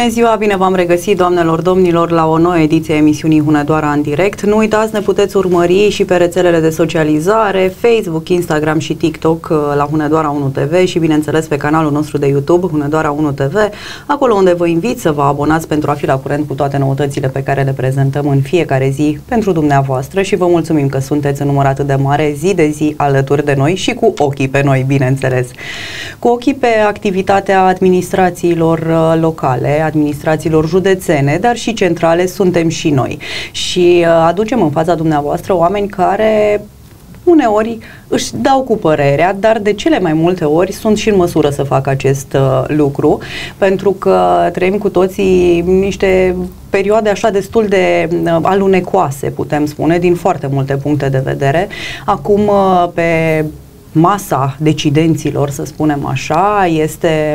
Bună ziua, bine v-am regăsit, doamnelor, domnilor, la o nouă ediție a emisiunii Hunedoara în direct. Nu uitați, ne puteți urmări și pe rețelele de socializare, Facebook, Instagram și TikTok la Hunedoara 1 TV și, bineînțeles, pe canalul nostru de YouTube, Hunedoara 1 TV, acolo unde vă invit să vă abonați pentru a fi la curent cu toate noutățile pe care le prezentăm în fiecare zi pentru dumneavoastră și vă mulțumim că sunteți în număr atât de mare zi de zi alături de noi și cu ochii pe noi, bineînțeles. Cu ochii pe activitatea administrațiilor locale, administrațiilor județene, dar și centrale, suntem și noi. Și aducem în fața dumneavoastră oameni care uneori își dau cu părerea, dar de cele mai multe ori sunt și în măsură să facă acest lucru, pentru că trăim cu toții niște perioade așa destul de alunecoase, putem spune, din foarte multe puncte de vedere. Acum, pe masa decidenților, să spunem așa, este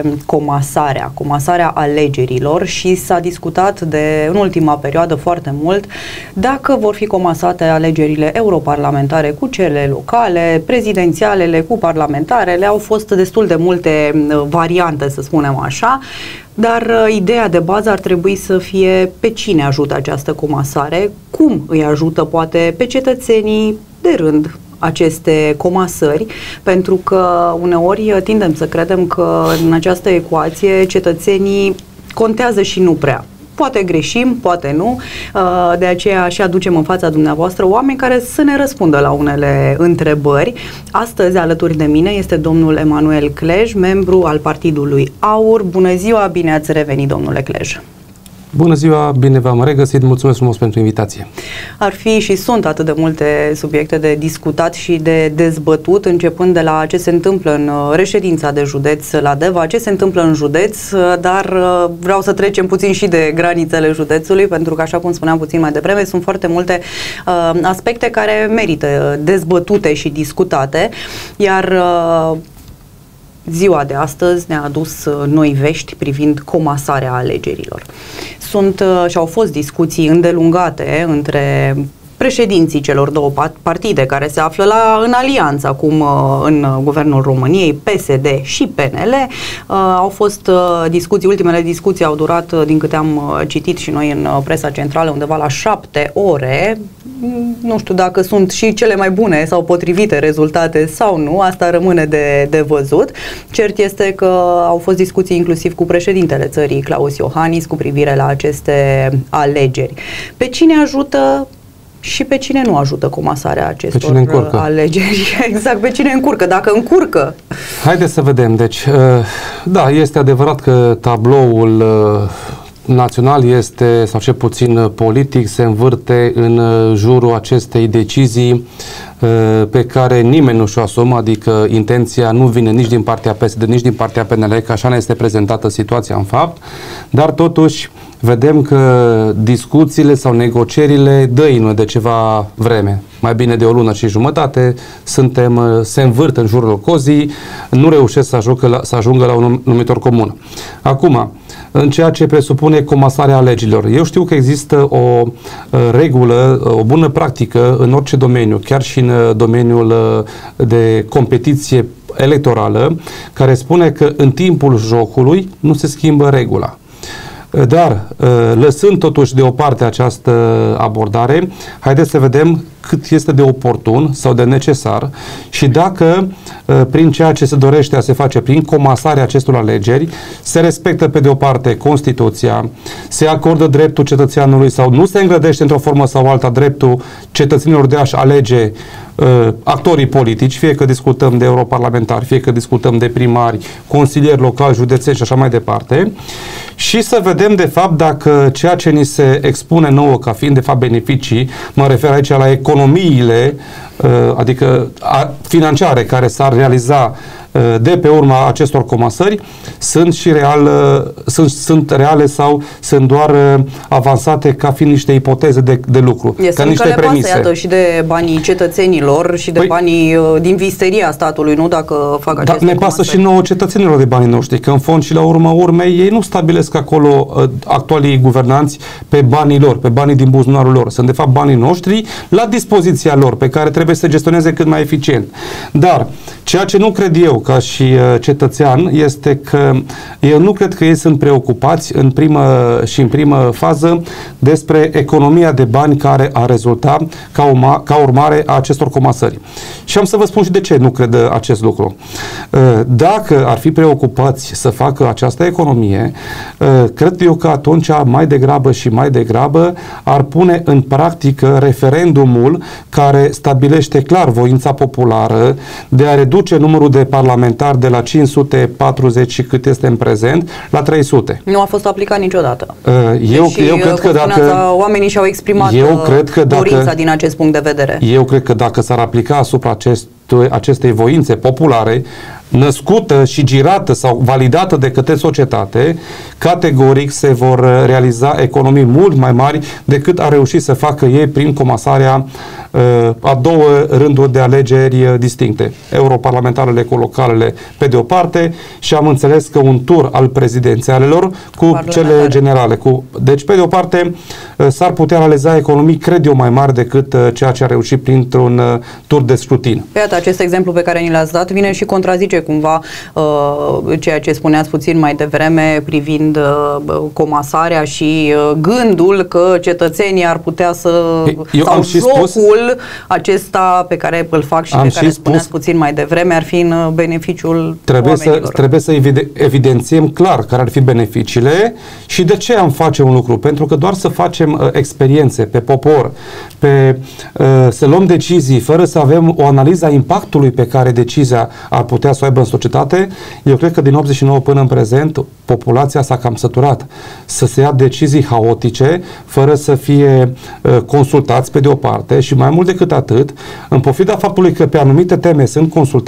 comasarea alegerilor și s-a discutat în ultima perioadă foarte mult dacă vor fi comasate alegerile europarlamentare cu cele locale, prezidențialele cu parlamentarele. Au fost destul de multe variante, să spunem așa, dar ideea de bază ar trebui să fie pe cine ajută această comasare, cum îi ajută poate pe cetățenii de rând aceste comasări, pentru că uneori tindem să credem că în această ecuație cetățenii contează și nu prea. Poate greșim, poate nu, de aceea și aducem în fața dumneavoastră oameni care să ne răspundă la unele întrebări. Astăzi, alături de mine, este domnul Emanuel Clej, membru al Partidului AUR. Bună ziua, bine ați revenit, domnule Clej! Bună ziua, bine v-am regăsit, mulțumesc frumos pentru invitație. Ar fi și sunt atât de multe subiecte de discutat și de dezbătut, începând de la ce se întâmplă în reședința de județ la Deva, ce se întâmplă în județ, dar vreau să trecem puțin și de granițele județului, pentru că, așa cum spuneam puțin mai devreme, sunt foarte multe aspecte care merită dezbătute și discutate, iar ziua de astăzi ne-a adus noi vești privind comasarea alegerilor. Sunt și au fost discuții îndelungate între președinții celor două partide care se află în alianță acum în Guvernul României, PSD și PNL. Au fost discuții, ultimele discuții au durat, din câte am citit și noi în presa centrală, undeva la 7 ore. Nu știu dacă sunt și cele mai bune sau potrivite rezultate sau nu, asta rămâne de văzut. Cert este că au fost discuții inclusiv cu președintele țării, Klaus Iohannis, cu privire la aceste alegeri. Pe cine ajută și pe cine nu ajută comasarea acestor alegeri? Exact, pe cine încurcă, dacă încurcă. Haideți să vedem. Deci, da, este adevărat că tabloul național este, sau cel puțin politic, se învârte în jurul acestei decizii pe care nimeni nu și-o asumă, adică intenția nu vine nici din partea PSD, nici din partea PNL, că așa ne este prezentată situația în fapt, dar totuși vedem că discuțiile sau negocierile dăinuie de ceva vreme, mai bine de o lună și jumătate, se învârt în jurul cozii, nu reușesc să ajungă la un numitor comun. Acum, în ceea ce presupune comasarea alegerilor, eu știu că există o regulă, o bună practică în orice domeniu, chiar și în domeniul de competiție electorală, care spune că în timpul jocului nu se schimbă regula. Dar, lăsând totuși deoparte această abordare, haideți să vedem cât este de oportun sau de necesar și dacă prin ceea ce se dorește a se face prin comasarea acestor alegeri se respectă pe de o parte Constituția, se acordă dreptul cetățeanului sau nu se îngrădește într-o formă sau alta dreptul cetățenilor de a-și alege actorii politici, fie că discutăm de europarlamentari, fie că discutăm de primari, consilieri locali, județeni și așa mai departe, și să vedem de fapt dacă ceea ce ni se expune nouă ca fiind de fapt beneficii, mă refer aici la economiile, adică financiare care s-ar realiza de pe urma acestor comasări, sunt reale sau sunt doar avansate ca fiind niște ipoteze de lucru, ca niște premise. Pasă, iată, și de banii cetățenilor și de banii din visteria statului, nu, dacă fac aceste comasări. Ne pasă și nouă cetățenilor de banii noștri, că în fond și la urma urmei ei nu stabilesc acolo actualii guvernanți pe banii lor, pe banii din buzunarul lor. Sunt de fapt banii noștri la dispoziția lor, pe care trebuie trebuie să gestioneze cât mai eficient. Dar ceea ce nu cred eu ca și cetățean este că eu nu cred că ei sunt preocupați în primă fază despre economia de bani care a rezultat ca urmare a acestor comasări. Și am să vă spun și de ce nu cred acest lucru. Dacă ar fi preocupați să facă această economie, cred eu că atunci mai degrabă ar pune în practică referendumul care stabilește clar voința populară de a reduce numărul de parlamentari de la 540 și cât este în prezent la 300. Nu a fost aplicat niciodată. Eu cred că dacă oamenii și-au exprimat dorința din acest punct de vedere. Eu cred că dacă s-ar aplica asupra acestei voințe populare, născută și girată sau validată de către societate, categoric se vor realiza economii mult mai mari decât a reușit să facă ei prin comasarea a două rânduri de alegeri distincte, europarlamentarele cu localele pe de o parte și am înțeles că un tur al prezidențialelor cu cele generale. Deci pe de o parte s-ar putea realiza economii, cred eu, mai mari decât ceea ce a reușit printr-un tur de scrutin. Pe iată, acest exemplu pe care ni l-ați dat vine și contrazice cumva ceea ce spuneați puțin mai devreme privind comasarea și gândul că cetățenii ar putea să... sau jocul acesta pe care îl fac și pe care spuneați puțin mai devreme ar fi în beneficiul oamenilor. Trebuie să evidențiem clar care ar fi beneficiile și de ce am face un lucru. Pentru că doar să facem experiențe pe popor, să luăm decizii fără să avem o analiză a impactului pe care decizia ar putea să o aibă în societate, eu cred că din 89 până în prezent populația s-a cam săturat să se ia decizii haotice fără să fie consultați pe de o parte și mai mult decât atât, în pofida faptului că pe anumite teme sunt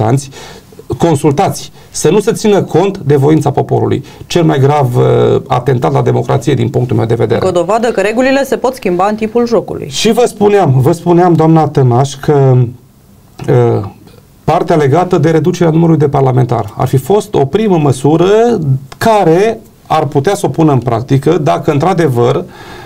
consultați, să nu se țină cont de voința poporului. Cel mai grav atentat la democrație din punctul meu de vedere. O dovadă că regulile se pot schimba în timpul jocului. Și vă spuneam, doamna Tămaș, că partea legată de reducerea numărului de parlamentari ar fi fost o primă măsură care ar putea să o pună în practică dacă într-adevăr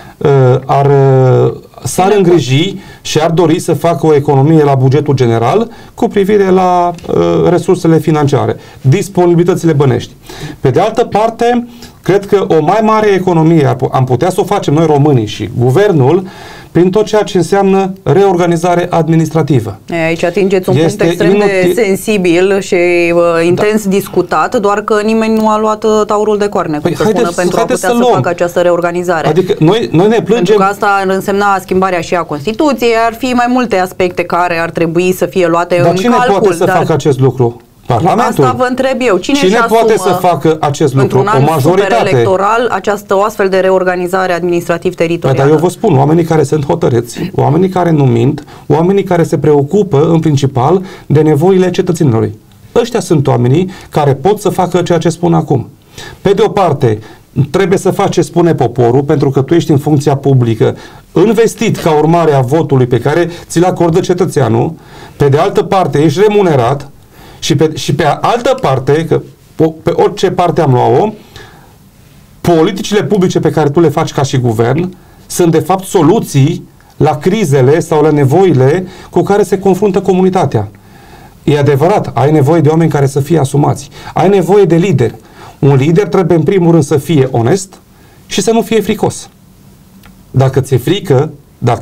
s-ar îngriji și ar dori să facă o economie la bugetul general cu privire la resursele financiare, disponibilitățile bănești. Pe de altă parte, cred că o mai mare economie am putea să o facem noi românii și guvernul prin tot ceea ce înseamnă reorganizare administrativă. Aici atingeți un punct extrem de sensibil și intens discutat, doar că nimeni nu a luat taurul de coarne, pentru a putea să facă această reorganizare. Adică noi ne plângem... Pentru că asta ar însemna schimbarea și a Constituției, ar fi mai multe aspecte care ar trebui să fie luate în calcul. Dar cine poate să facă acest lucru? Parlamentul. Asta vă întreb eu. Cine poate să facă acest lucru? O majoritate electoral o astfel de reorganizare administrativ-teritorială? Dar eu vă spun, oamenii care sunt hotărâți, oamenii care nu mint, oamenii care se preocupă în principal de nevoile cetățenilor. Ăștia sunt oamenii care pot să facă ceea ce spun acum. Pe de o parte, trebuie să faci ce spune poporul, pentru că tu ești în funcția publică, investit ca urmare a votului pe care ți-l acordă cetățeanul. Pe de altă parte, ești remunerat. Și pe altă parte, că pe orice parte am luat-o, politicile publice pe care tu le faci ca și guvern sunt de fapt soluții la crizele sau la nevoile cu care se confruntă comunitatea. E adevărat, ai nevoie de oameni care să fie asumați. Ai nevoie de lideri. Un lider trebuie în primul rând să fie onest și să nu fie fricos. Dacă ți-e frică,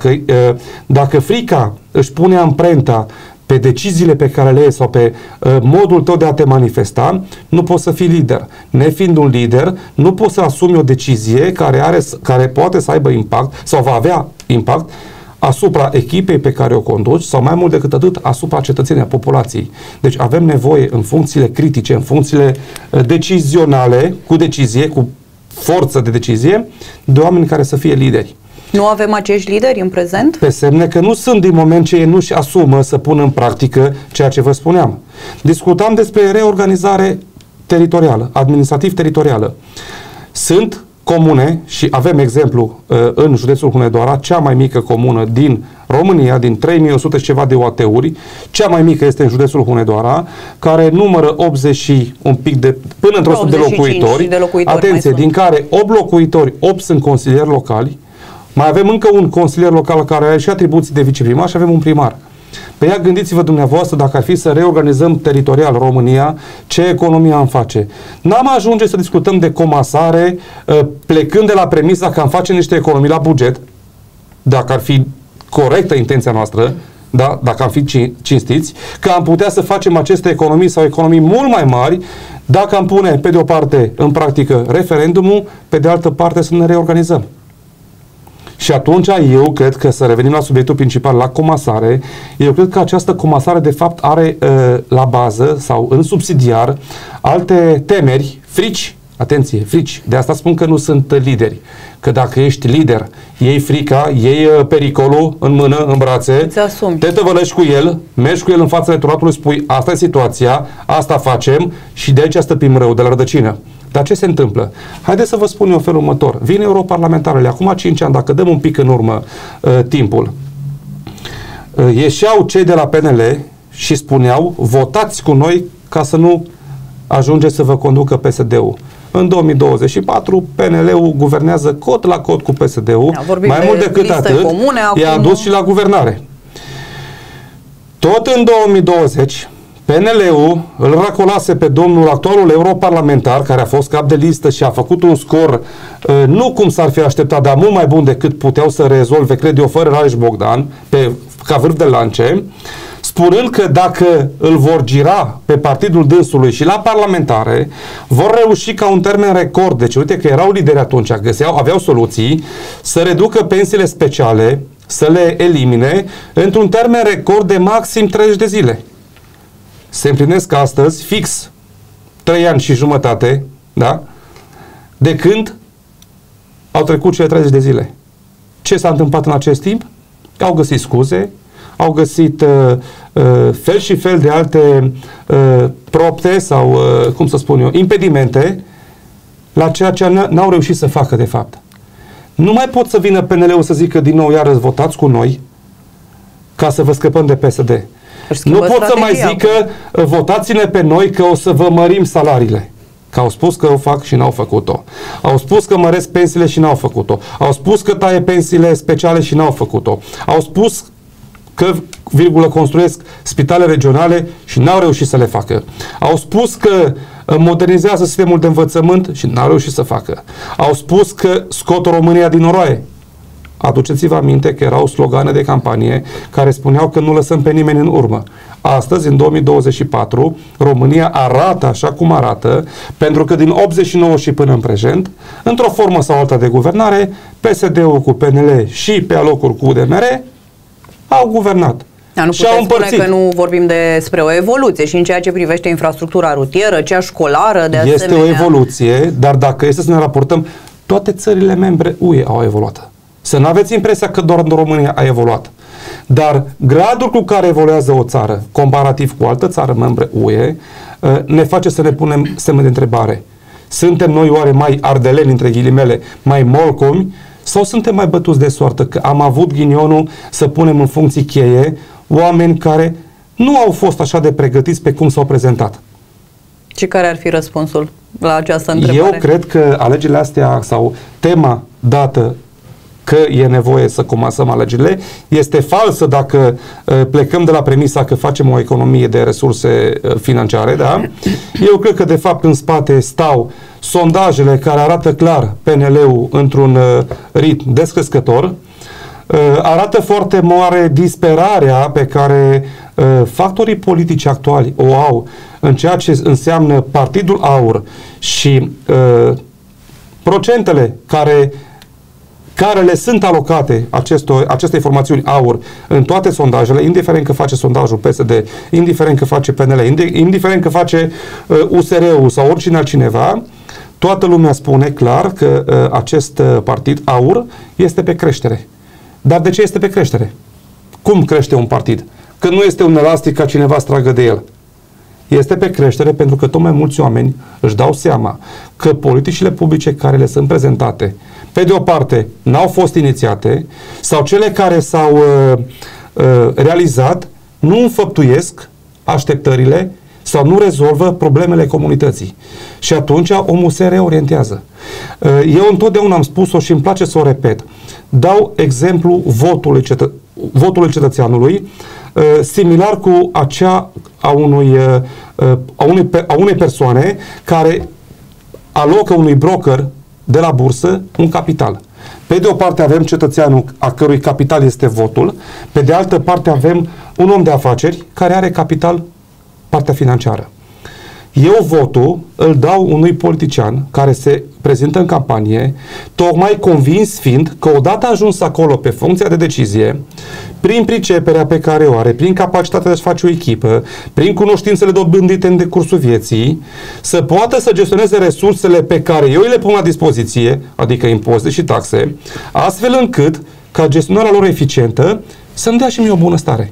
dacă frica își pune amprenta pe deciziile pe care le iei sau pe modul tău de a te manifesta, nu poți să fii lider. Nefiind un lider, nu poți să asumi o decizie care poate să aibă impact sau va avea impact asupra echipei pe care o conduci sau mai mult decât atât asupra cetățenii, a populației. Deci avem nevoie în funcțiile critice, în funcțiile decizionale, cu forță de decizie, de oameni care să fie lideri. Nu avem acești lideri în prezent? Pe semne că nu sunt, din moment ce ei nu-și asumă să pună în practică ceea ce vă spuneam. Discutam despre reorganizare teritorială, administrativ-teritorială. Sunt comune și avem exemplu în județul Hunedoara, cea mai mică comună din România, din 3100 și ceva de OAT-uri, cea mai mică este în județul Hunedoara, care numără 80 și un pic până într-o 100 de locuitori. Atenție, din care 8 locuitori, 8 sunt consilieri locali. Mai avem încă un consilier local care are și atribuții de viceprimar și avem un primar. Păi ia gândiți-vă dumneavoastră, dacă ar fi să reorganizăm teritorial România, ce economie am face. N-am ajunge să discutăm de comasare plecând de la premisa că am face niște economii la buget, dacă ar fi corectă intenția noastră, da? Dacă am fi cinstiți, că am putea să facem aceste economii sau economii mult mai mari dacă am pune, pe de o parte, în practică referendumul, pe de altă parte să ne reorganizăm. Și atunci eu cred că, să revenim la subiectul principal, la comasare, eu cred că această comasare de fapt are la bază sau în subsidiar alte temeri, frici, atenție, frici, de asta spun că nu sunt lideri, că dacă ești lider, iei frica, iei pericolul în mână, în brațe, te tăvălești cu el, mergi cu el în fața electoratului, spui asta e situația, asta facem și de aici stăpim rău, de la rădăcină. Dar ce se întâmplă? Haideți să vă spun eu felul următor. Vine europarlamentarele, acum 5 ani, dacă dăm un pic în urmă timpul, ieșeau cei de la PNL și spuneau, votați cu noi ca să nu ajunge să vă conducă PSD-ul. În 2024, PNL-ul guvernează cot la cot cu PSD-ul, mai mult decât atât, i-a adus și la guvernare. Tot în 2020, PNL-ul îl racolase pe domnul actualul europarlamentar, care a fost cap de listă și a făcut un scor nu cum s-ar fi așteptat, dar mult mai bun decât puteau să rezolve, cred eu, fără Rareș Bogdan, ca vârf de lance, spunând că dacă îl vor gira pe partidul dânsului și la parlamentare, vor reuși ca un termen record, deci uite că erau lideri atunci, aveau soluții, să reducă pensiile speciale, să le elimine, într-un termen record de maxim 30 de zile. Se împlinesc astăzi fix 3 ani și jumătate, da? De când au trecut cele 30 de zile. Ce s-a întâmplat în acest timp? Au găsit scuze, au găsit fel și fel de alte propte sau, cum să spun eu, impedimente la ceea ce n-au reușit să facă de fapt. Nu mai pot să vină PNL-ul să zică din nou, iară votați cu noi ca să vă scăpăm de PSD. Nu pot să mai zică votați-ne pe noi că o să vă mărim salariile. Că au spus că o fac și n-au făcut-o. Au spus că măresc pensiile și n-au făcut-o. Au spus că taie pensiile speciale și n-au făcut-o. Au spus că, construiesc spitale regionale și n-au reușit să le facă. Au spus că modernizează sistemul de învățământ și n-au reușit să facă. Au spus că scot România din noroaie. Aduceți-vă aminte că erau slogane de campanie care spuneau că nu lăsăm pe nimeni în urmă. Astăzi, în 2024, România arată așa cum arată, pentru că din 89 și până în prezent, într-o formă sau alta de guvernare, PSD-ul cu PNL și pe alocuri cu UDMR au guvernat. Da, nu putem spune că nu vorbim despre o evoluție și în ceea ce privește infrastructura rutieră, cea școlară, de asemenea. Este o evoluție, dar dacă este să ne raportăm, toate țările membre UE au evoluat. Să nu aveți impresia că doar în România a evoluat. Dar gradul cu care evoluează o țară, comparativ cu o altă țară membre UE, ne face să ne punem semne de întrebare. Suntem noi oare mai ardeleni, între ghilimele, mai molcomi, sau suntem mai bătuți de soartă că am avut ghinionul să punem în funcții cheie oameni care nu au fost așa de pregătiți pe cum s-au prezentat? Și care ar fi răspunsul la această întrebare? Eu cred că alegerile astea sau tema dată că e nevoie să comasăm alegerile este falsă dacă plecăm de la premisa că facem o economie de resurse financiare, da? Eu cred că de fapt în spate stau sondajele care arată clar PNL-ul într-un ritm descrescător, arată foarte mare disperarea pe care factorii politici actuali o au în ceea ce înseamnă Partidul Aur și procentele care le sunt alocate acestei formațiuni Aur în toate sondajele, indiferent că face sondajul PSD, indiferent că face PNL, indiferent că face USR-ul sau oricine altcineva, toată lumea spune clar că acest partid Aur este pe creștere. Dar de ce este pe creștere? Cum crește un partid? Că nu este un elastic ca cineva să tragă de el. Este pe creștere pentru că tot mai mulți oameni își dau seama că politicile publice care le sunt prezentate, pe de o parte, n-au fost inițiate sau cele care s-au realizat nu înfăptuiesc așteptările sau nu rezolvă problemele comunității. Și atunci omul se reorientează. Eu întotdeauna am spus-o și îmi place să o repet. Dau exemplu votului votului cetățeanului, similar cu acea a unei persoane care alocă unui broker de la bursă un capital. Pe de o parte avem cetățeanul a cărui capital este votul, pe de altă parte avem un om de afaceri care are capital, partea financiară. Eu votul îl dau unui politician care se prezintă în campanie, tocmai convins fiind că odată ajuns acolo pe funcția de decizie, prin priceperea pe care o are, prin capacitatea de a-și face o echipă, prin cunoștințele dobândite în decursul vieții, să poată să gestioneze resursele pe care eu le pun la dispoziție, adică impozite și taxe, astfel încât, ca gestionarea lor eficientă, să-mi dea și mie o bunăstare.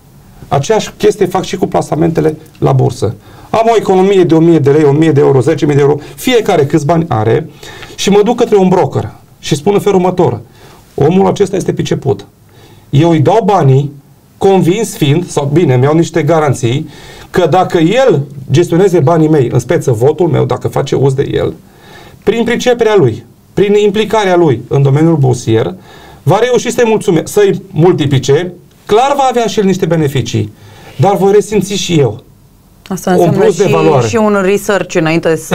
Aceeași chestie fac și cu plasamentele la bursă. Am o economie de 1000 de lei, 1000 de euro, 10.000 de euro, fiecare câți bani are și mă duc către un broker și spun în felul următor: omul acesta este priceput. Eu îi dau banii, convins fiind, sau bine, mi-au niște garanții, că dacă el gestioneze banii mei, în speță votul meu, dacă face uz de el, prin priceperea lui, prin implicarea lui în domeniul bursier, va reuși să-i multiplice, clar va avea și el niște beneficii, dar voi resimți și eu. Asta înseamnă și un research înainte să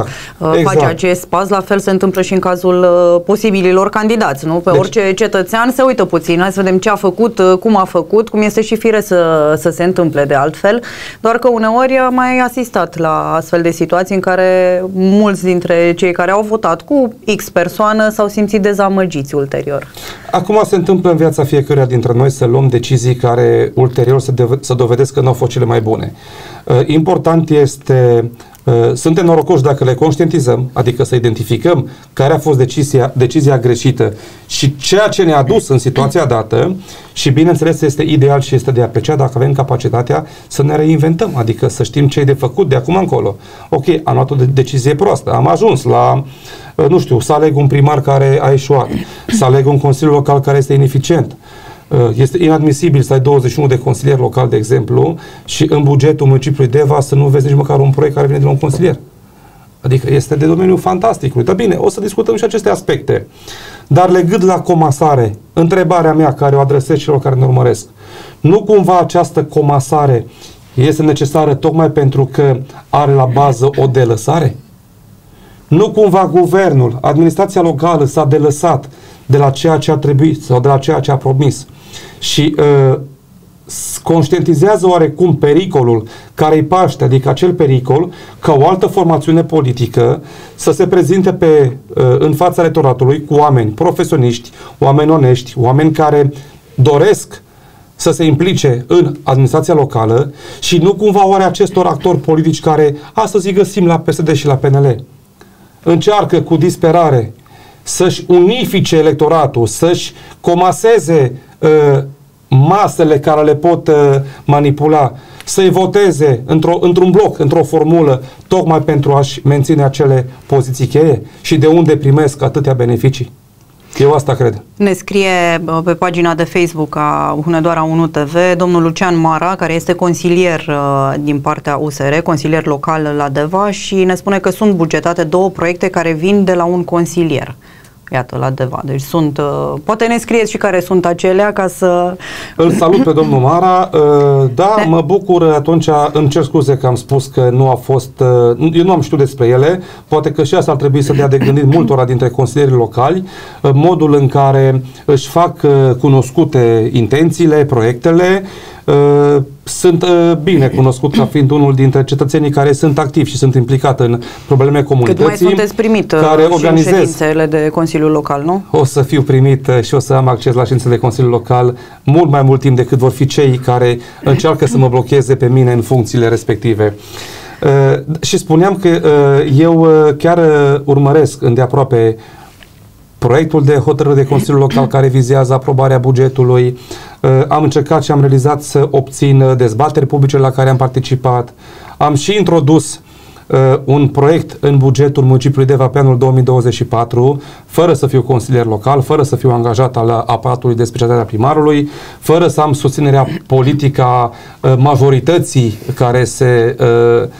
faci acest pas. La fel se întâmplă și în cazul posibililor candidați, nu? Pe orice cetățean se uită puțin, hai să vedem ce a făcut, cum a făcut, cum este și fire să se întâmple de altfel, doar că uneori am mai asistat la astfel de situații în care mulți dintre cei care au votat cu X persoană s-au simțit dezamăgiți ulterior. Acum se întâmplă în viața fiecăruia dintre noi să luăm decizii care ulterior să dovedesc că nu au fost cele mai bune. Important este, suntem norocoși dacă le conștientizăm, adică să identificăm care a fost decizia greșită și ceea ce ne-a dus în situația dată și, bineînțeles, este ideal și este de apreciat dacă avem capacitatea să ne reinventăm, adică să știm ce e de făcut de acum încolo. Ok, am luat o decizie proastă, am ajuns la, nu știu, să aleg un primar care a eșuat, să aleg un consiliu local care este ineficient. Este inadmisibil să ai 21 de consilieri locali, de exemplu, și în bugetul municipiului Deva să nu vezi nici măcar un proiect care vine de la un consilier. Adică este de domeniul fantasticului. Dar bine, o să discutăm și aceste aspecte. Dar legând la comasare, întrebarea mea care o adresez celor care ne urmăresc, nu cumva această comasare este necesară tocmai pentru că are la bază o delăsare? Nu cumva guvernul, administrația locală s-a delăsat de la ceea ce a trebuit sau de la ceea ce a promis și conștientizează oarecum pericolul care îi paște, adică acel pericol ca o altă formațiune politică să se prezinte în fața electoratului cu oameni profesioniști, oameni onești, oameni care doresc să se implice în administrația locală și nu cumva oare acestor actori politici care astăzi îi găsim la PSD și la PNL încearcă cu disperare să-și unifice electoratul, să-și comaseze masele care le pot manipula, să-i voteze într-un bloc, într-o formulă, tocmai pentru a-și menține acele poziții cheie și de unde primesc atâtea beneficii. Eu asta cred. Ne scrie pe pagina de Facebook a Hunedoara 1 TV domnul Lucian Mara, care este consilier din partea USR, consilier local la Deva, și ne spune că sunt bugetate 2 proiecte care vin de la un consilier. Iată, la Deva. Deci sunt... poate ne scrieți și care sunt acelea ca să... Îl salut pe domnul Mara. Da, mă bucur atunci, îmi cer scuze că am spus că nu a fost... eu nu am știut despre ele. Poate că și asta ar trebui să dea de gândit multora dintre consilierii locali, modul în care își fac cunoscute intențiile, proiectele. Sunt bine cunoscut ca fiind unul dintre cetățenii care sunt activi și sunt implicat în probleme comunității. Cât mai sunteți primit care și ședințele de Consiliul Local, nu? O să fiu primit și o să am acces la ședințele de Consiliul Local mult mai mult timp decât vor fi cei care încearcă să mă blocheze pe mine în funcțiile respective. Și spuneam că eu chiar urmăresc îndeaproape proiectul de hotărâre de Consiliul Local care vizează aprobarea bugetului. Am încercat și am realizat să obțin dezbateri publice la care am participat. Am și introdus un proiect în bugetul municipiului Deva pe anul 2024, fără să fiu consilier local, fără să fiu angajat al aparatului de specialitate a primarului, fără să am susținerea politică a majorității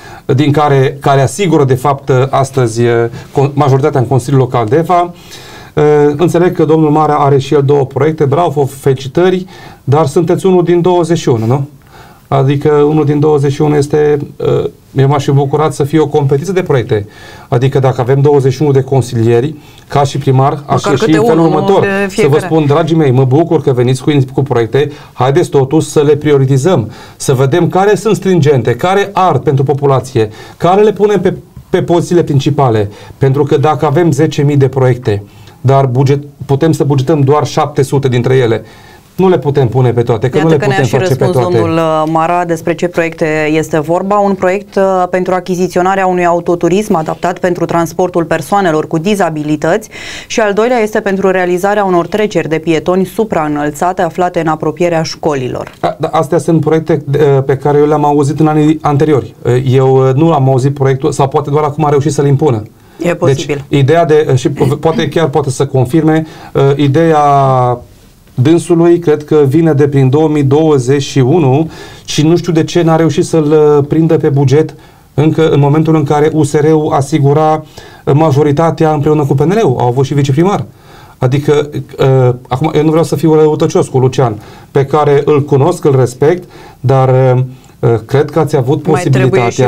care asigură de fapt astăzi majoritatea în Consiliul Local Deva. Înțeleg că domnul Marea are și el 2 proiecte, bravo, felicitări, dar sunteți unul din 21, nu? Adică unul din 21 este, eu m-aș fi bucurat să fie o competiție de proiecte. Adică dacă avem 21 de consilieri, ca și primar, aș ieși în felul următor. Să vă spun, dragii mei, mă bucur că veniți cu proiecte, haideți totuși să le prioritizăm, să vedem care sunt stringente, care ard pentru populație, care le punem pe pozițiile principale. Pentru că dacă avem 10.000 de proiecte, dar putem să bugetăm doar 700 dintre ele, nu le putem pune pe toate, că nu le putem face pe toate. Domnul Mara despre ce proiecte este vorba. Un proiect pentru achiziționarea unui autoturism adaptat pentru transportul persoanelor cu dizabilități și al doilea este pentru realizarea unor treceri de pietoni supraînălțate aflate în apropierea școlilor. Astea sunt proiecte pe care eu le-am auzit în anii anteriori. Eu nu am auzit proiectul, sau poate doar acum a reușit să-l impună. E posibil. Deci, ideea și poate să confirme, ideea dânsului cred că vine de prin 2021 și nu știu de ce n-a reușit să-l prindă pe buget încă în momentul în care USR-ul asigura majoritatea împreună cu PNL-ul. Au avut și viceprimar. Adică, acum, eu nu vreau să fiu răutăcios cu Lucian, pe care îl cunosc, îl respect, dar cred că ați avut posibilitatea,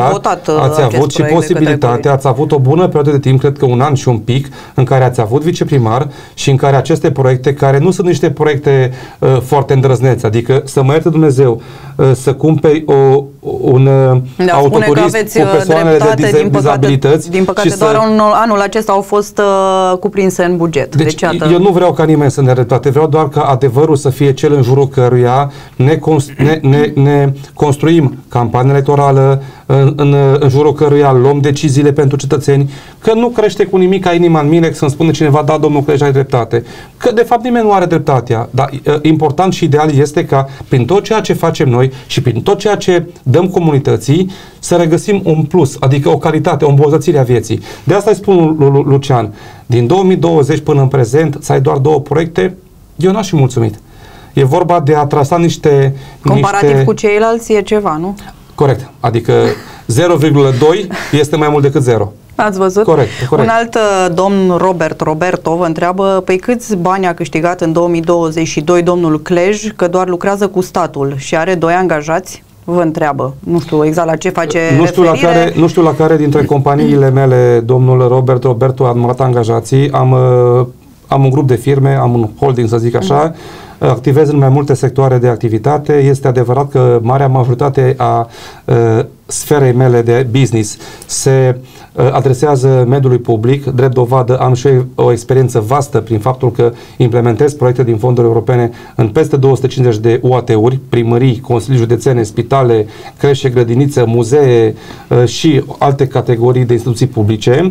ați avut o bună perioadă de timp, cred că 1 an și un pic, în care ați avut viceprimar și în care aceste proiecte, care nu sunt niște proiecte foarte îndrăzneți, adică să mă ierte Dumnezeu, să cumperi un autoturism cu persoanele de dizabilități. Din păcate, doar anul acesta au fost cuprinse în buget. Deci eu nu vreau ca nimeni să ne dreptate, vreau doar ca adevărul să fie cel în jurul căruia ne construim campania electorală, în jurul căruia luăm deciziile pentru cetățeni, că nu crește cu nimic inima în mine să-mi spune cineva, da, domnul Clej, ai dreptate. Că de fapt nimeni nu are dreptatea, dar important și ideal este ca prin tot ceea ce facem noi și prin tot ceea ce dăm comunității să regăsim un plus, adică o calitate, o îmbunătățire a vieții. De asta îi spun lui Lucian, din 2020 până în prezent să ai doar 2 proiecte, eu n-aș fi mulțumit. E vorba de a trasa niște... Comparativ cu ceilalți e ceva, nu? Corect. Adică 0,2 este mai mult decât 0. Ați văzut? Corect. Un alt domn, Roberto, vă întreabă, păi câți bani a câștigat în 2022 domnul Clej, că doar lucrează cu statul și are 2 angajați? Vă întreabă. Nu știu exact la ce face referire. Nu știu la care dintre companiile mele, domnul Roberto a numărat angajații. Am un grup de firme, am un holding, să zic așa, activez în mai multe sectoare de activitate. Este adevărat că marea majoritate a sferei mele de business se adresează mediului public. Drept dovadă, am și o experiență vastă prin faptul că implementez proiecte din fonduri europene în peste 250 de UAT-uri, primării, consilii județene, spitale, creșe, grădinițe, muzee și alte categorii de instituții publice.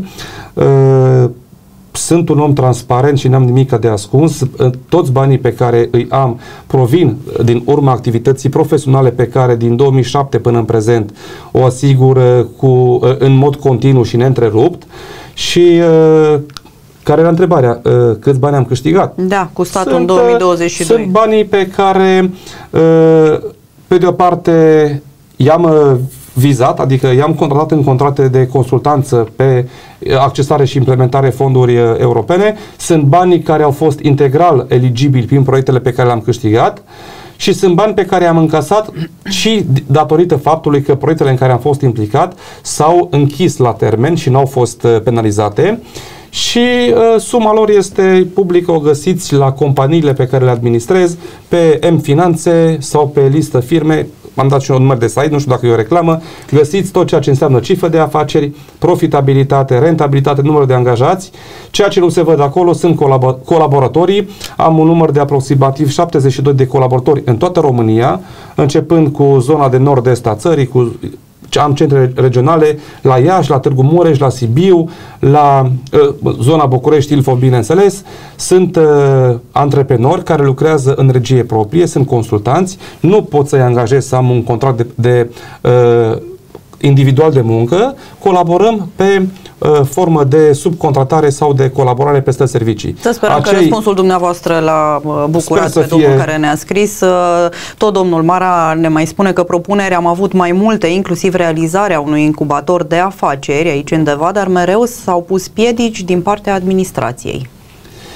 Sunt un om transparent și n-am nimic de ascuns. Toți banii pe care îi am provin din urma activității profesionale pe care din 2007 până în prezent o asigur în mod continuu și neîntrerupt. Și care era întrebarea? Câți bani am câștigat? Da, cu statul în 2022. Sunt banii pe care, pe de o parte, i-am vizat, adică i-am contratat în contracte de consultanță pe accesare și implementare fonduri europene. Sunt banii care au fost integral eligibili prin proiectele pe care le-am câștigat și sunt bani pe care i-am încasat și datorită faptului că proiectele în care am fost implicat s-au închis la termen și n-au fost penalizate. Și suma lor este publică, o găsiți la companiile pe care le administrez, pe M-Finanțe sau pe listă firme. Am dat și un număr de site, nu știu dacă e o reclamă. Găsiți tot ceea ce înseamnă cifră de afaceri, profitabilitate, rentabilitate, număr de angajați. Ceea ce nu se văd acolo sunt colaboratorii. Am un număr de aproximativ 72 de colaboratori în toată România, începând cu zona de nord-est a țării, am centre regionale la Iași, la Târgu Mureș, la Sibiu, la zona București, Ilfov, bineînțeles. Sunt antreprenori care lucrează în regie proprie, sunt consultanți. Nu pot să-i angajez să am un contract individual de muncă. Colaborăm pe formă de subcontratare sau de colaborare pe stări servicii. Să sperăm că răspunsul dumneavoastră l-a bucurat pe domnul care ne-a scris. Tot domnul Mara ne mai spune că propuneri am avut mai multe, inclusiv realizarea unui incubator de afaceri aici undeva, dar mereu s-au pus piedici din partea administrației.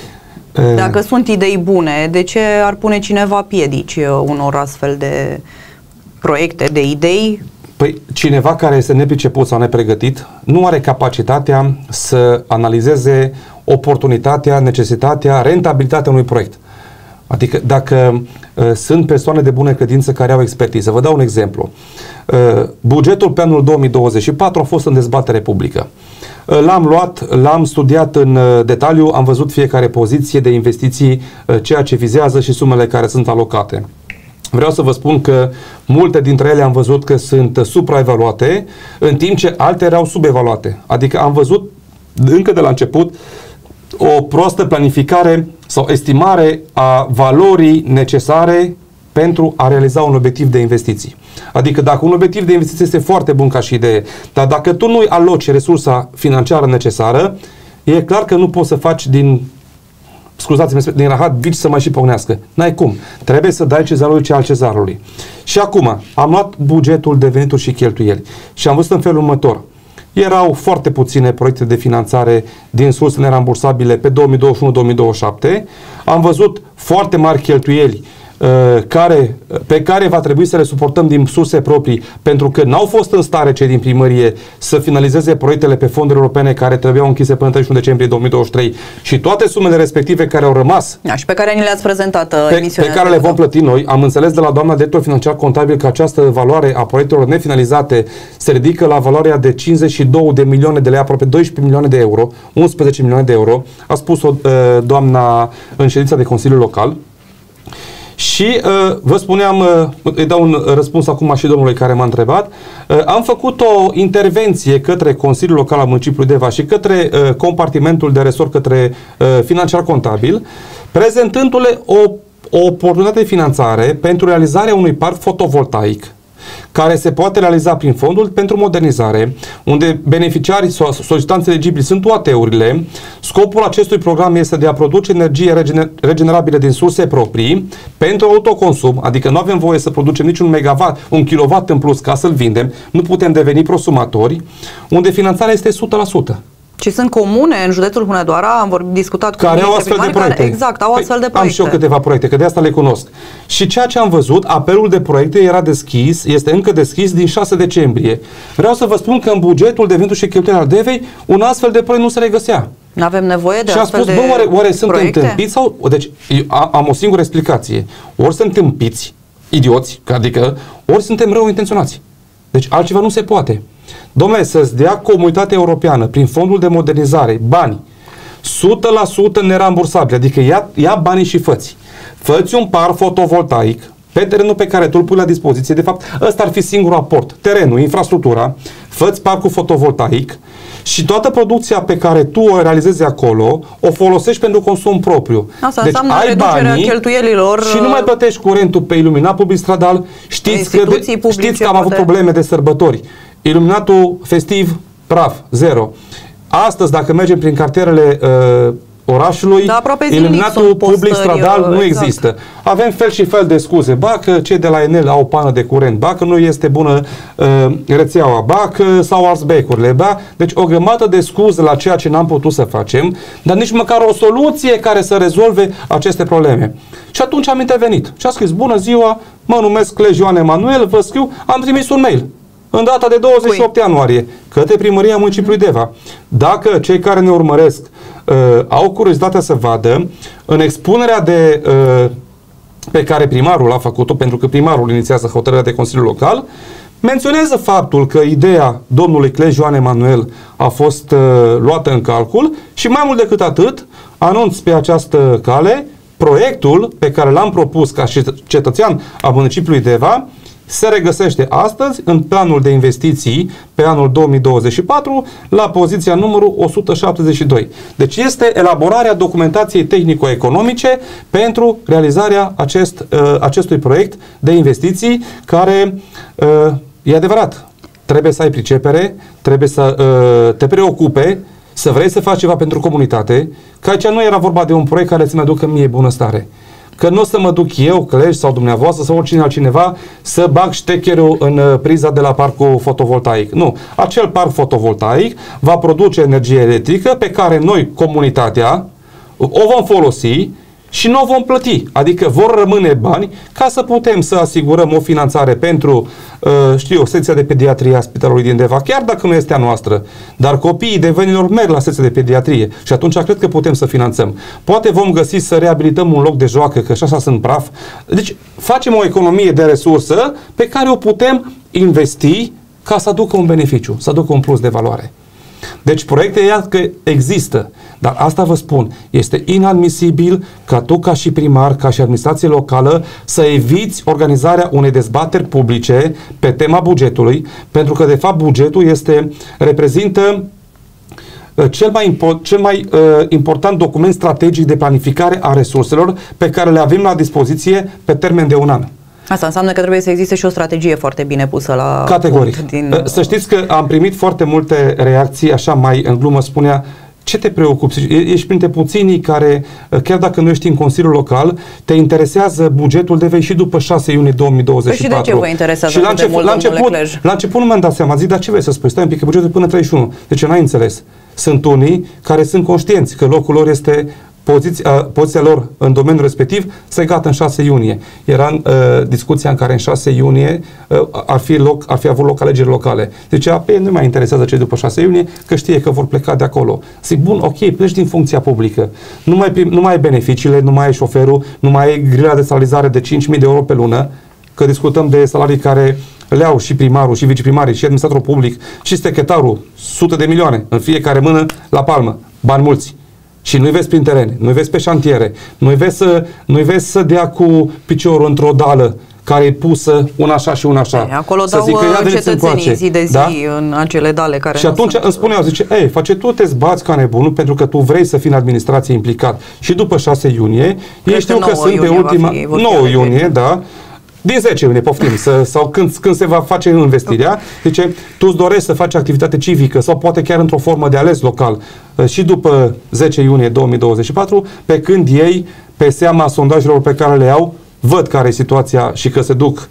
Dacă sunt idei bune, de ce ar pune cineva piedici unor astfel de proiecte, de idei? Păi cineva care este nepriceput sau nepregătit nu are capacitatea să analizeze oportunitatea, necesitatea, rentabilitatea unui proiect. Adică dacă sunt persoane de bună credință care au expertiză. Vă dau un exemplu. Bugetul pe anul 2024 a fost în dezbatere publică. L-am luat, l-am studiat în detaliu, am văzut fiecare poziție de investiții, ceea ce vizează și sumele care sunt alocate. Vreau să vă spun că multe dintre ele am văzut că sunt supraevaluate, în timp ce alte erau subevaluate. Adică am văzut încă de la început o proastă planificare sau estimare a valorii necesare pentru a realiza un obiectiv de investiții. Adică dacă un obiectiv de investiții este foarte bun ca și idee, dar dacă tu nu aloci resursa financiară necesară, e clar că nu poți să faci din rahat vici să mai și pocnească. N-ai cum. Trebuie să dai cezarului ce al cezarului. Și acum, am luat bugetul de venituri și cheltuieli și am văzut în felul următor. Erau foarte puține proiecte de finanțare din surse nerambursabile pe 2021-2027. Am văzut foarte mari cheltuieli pe care va trebui să le suportăm din surse proprii, pentru că n-au fost în stare cei din primărie să finalizeze proiectele pe fonduri europene care trebuiau închise până 31 decembrie 2023 și toate sumele respective care au rămas și pe care ni le-ați prezentat pe care le vom plăti noi. Am înțeles de la doamna director financiar contabil că această valoare a proiectelor nefinalizate se ridică la valoarea de 52 de milioane de lei, aproape 12 milioane de euro, 11 milioane de euro, a spus-o doamna în ședința de Consiliu Local. Și vă spuneam, îi dau un răspuns acum și domnului care m-a întrebat, am făcut o intervenție către Consiliul Local al Municipiului Deva și către compartimentul de resort, către financiar contabil, prezentându-le o oportunitate de finanțare pentru realizarea unui parc fotovoltaic care se poate realiza prin fondul pentru modernizare, unde beneficiarii sau solicitanți eligibili sunt OAT-urile. Scopul acestui program este de a produce energie regenerabilă din surse proprii pentru autoconsum, adică nu avem voie să producem niciun megawatt, un kilowatt în plus ca să-l vindem, nu putem deveni prosumatori, unde finanțarea este 100%. Și sunt comune în județul Hunedoara, am discutat cu care au astfel de proiecte. Care, exact, au astfel de proiecte. Am și eu câteva proiecte, că de asta le cunosc. Și ceea ce am văzut, apelul de proiecte era deschis, este încă deschis din 6 decembrie. Vreau să vă spun că în bugetul de venituri și cheltuieli al Devei, un astfel de proiect nu se regăsea. Nu avem nevoie de și astfel de proiecte? Și a spus, oare suntem proiecte? tâmpiți? Sau... Deci, am o singură explicație. Ori suntem tâmpiți, idioți, adică, ori suntem rău intenționați. Deci altceva nu se poate. Dom'le, să-ți dea Comunitatea Europeană prin fondul de modernizare bani 100% nerambursabili, adică ia banii și fă-ți un parc fotovoltaic pe terenul pe care tu îl pui la dispoziție. De fapt, ăsta ar fi singurul aport. Terenul, infrastructura, fă-ți parcul fotovoltaic și toată producția pe care tu o realizezi acolo, o folosești pentru consum propriu. Asta deci înseamnă ai reducerea cheltuielilor și nu mai plătești curentul pe iluminat public stradal. Știți că am avut probleme de sărbători. Iluminatul festiv, praf, zero. Astăzi, dacă mergem prin cartierele orașului, iluminatul public stradal nu există. Avem fel și fel de scuze. Ba că cei de la Enel au o pană de curent, ba că nu este bună rețeaua, ba că s-au ars becurile, ba... Deci o grămadă de scuze la ceea ce n-am putut să facem, dar nici măcar o soluție care să rezolve aceste probleme. Și atunci am intervenit. Și a scris, bună ziua, mă numesc Clej Ioan Emanuel, vă scriu, am trimis un mail în data de 28 ianuarie către Primăria Municipiului Deva. Dacă cei care ne urmăresc au curiozitatea să vadă, în expunerea pe care primarul a făcut-o, pentru că primarul inițiază hotărârea de Consiliu Local, menționează faptul că ideea domnului Clej Ioan Emanuel a fost luată în calcul și mai mult decât atât, anunț pe această cale proiectul pe care l-am propus ca cetățean a municipiului Deva se regăsește astăzi în planul de investiții pe anul 2024 la poziția numărul 172. Deci este elaborarea documentației tehnico-economice pentru realizarea acestui proiect de investiții care, e adevărat, trebuie să ai pricepere, trebuie să te preocupe, să vrei să faci ceva pentru comunitate, că aici nu era vorba de un proiect care să-mi aducă mie bunăstare. Că nu o să mă duc eu, Clej sau dumneavoastră sau oricine altcineva să bag ștecherul în priza de la parcul fotovoltaic. Nu. Acel parc fotovoltaic va produce energie electrică pe care noi, comunitatea, o vom folosi și nu o vom plăti. Adică vor rămâne bani ca să putem să asigurăm o finanțare pentru, secția de pediatrie a Spitalului din Deva, chiar dacă nu este a noastră, dar copiii devenilor merg la secția de pediatrie și atunci cred că putem să finanțăm. Poate vom găsi să reabilităm un loc de joacă, că și așa sunt praf. Deci facem o economie de resursă pe care o putem investi ca să aducă un beneficiu, să aducă un plus de valoare. Deci proiecte că există, dar asta vă spun, este inadmisibil ca tu ca și primar, ca și administrație locală să eviți organizarea unei dezbateri publice pe tema bugetului, pentru că de fapt bugetul reprezintă cel mai important document strategic de planificare a resurselor pe care le avem la dispoziție pe termen de un an. Asta înseamnă că trebuie să existe și o strategie foarte bine pusă la categoric. Să știți că am primit foarte multe reacții, așa mai în glumă spunea, ce te preocupi? Ești printre puținii care, chiar dacă nu ești în Consiliul Local, te interesează bugetul de vei și după 6 iunie 2024. Păi și de ce vă interesează și la început nu mi-am dat seama, zic, dar ce vrei să spui? Stai un pic, că bugetul până 31. Deci n-ai înțeles. Sunt unii care sunt conștienți că locul lor este poziția lor în domeniul respectiv se gata în 6 iunie. Era discuția în care în 6 iunie ar fi avut loc alegeri locale. Deci pe ei nu mai interesează cei după 6 iunie, că știe că vor pleca de acolo. Zic, bun, ok, pleci din funcția publică. Nu mai ai beneficiile, nu mai ai șoferul, nu mai ai grila de salarizare de 5.000 de euro pe lună, că discutăm de salarii care le au și primarul, și viceprimarii, și administratorul public, și secretarul, sute de milioane în fiecare mână la palmă, bani mulți. Și nu-i vezi prin teren, nu-i vezi pe șantiere, nu-i vezi să dea cu piciorul într-o dală care e pusă una așa și una așa. Acolo dau cetățenii zi de zi, da? În acele dale care și atunci îmi spuneau, zice, tu te zbați ca nebunul pentru că tu vrei să fii în administrație implicat. Și după 6 iunie, ei știu că sunt pe ultima... 9 iunie, da. Din 10 iunie, poftim, sau când se va face investirea, zice, tu îți dorești să faci activitate civică sau poate chiar într-o formă de ales local și după 10 iunie 2024, pe când ei, pe seama sondajelor pe care le au, văd care e situația și că se duc